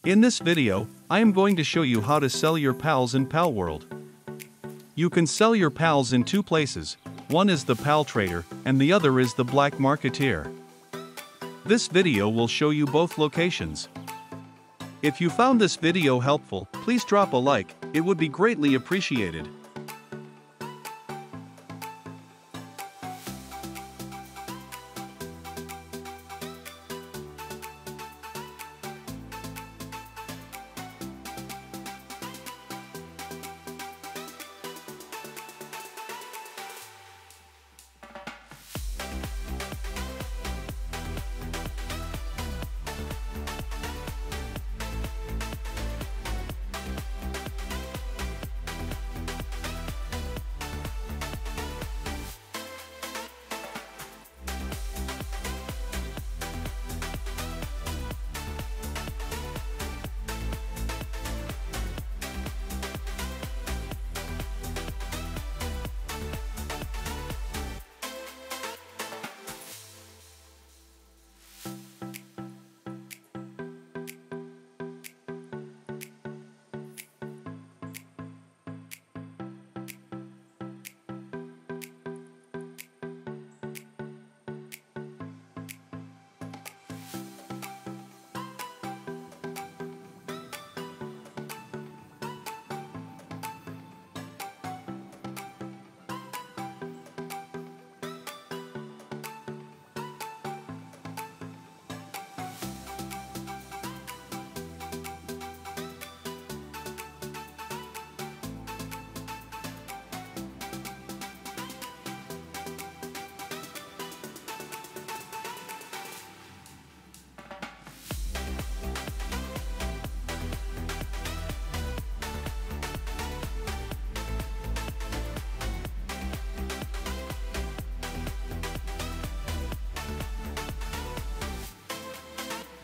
In this video, I am going to show you how to sell your pals in Palworld. You can sell your pals in two places, one is the Pal Trader and the other is the Black Marketeer. This video will show you both locations. If you found this video helpful, please drop a like, it would be greatly appreciated.